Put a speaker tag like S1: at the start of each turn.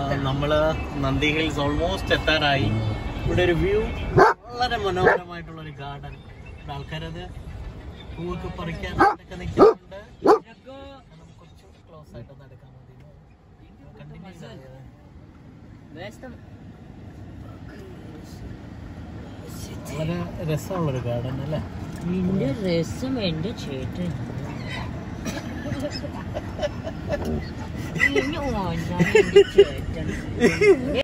S1: നമ്മള് Nandihills almost എത്താറായി. ഇവിടെ ഒരു വ്യൂ, വളരെ മനോഹരമായിട്ടുള്ള ഒരു ഗാർഡൻ. ആൾക്കാരത് പൂവൊക്കെ പറിക്കാനൊക്കെ നിൽക്കുന്നുണ്ട്. കുറച്ച് ക്ലോസ് ആയിട്ട് നടക്കാൻ മതി. വളരെ രസമുള്ളൊരു ഗാർഡൻ അല്ലേ?
S2: നിന്റെ രസം എന്റെ ചേട്ടൻ ചേട്ടൻ